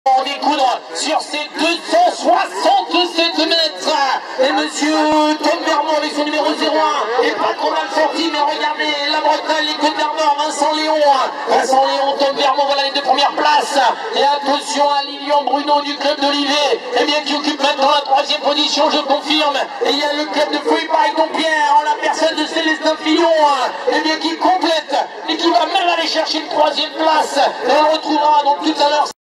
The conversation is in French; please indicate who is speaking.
Speaker 1: En découdre sur ces 267 mètres. Et monsieur Tom Vermont avec son numéro 01 et pas trop mal sorti, mais regardez la Bretagne, les Côtes d'Armor, Vincent Léon, Tom Vermont, voilà les deux premières places. Et attention à Lilian Bruno du club d'Olivet, et bien qui occupe maintenant la troisième position, je confirme. Et il y a le club de Fouille Paris-Dompierre en la personne de Célestin Fillon, et bien qui complète et qui va même aller chercher une troisième place. Et on retrouvera donc tout à l'heure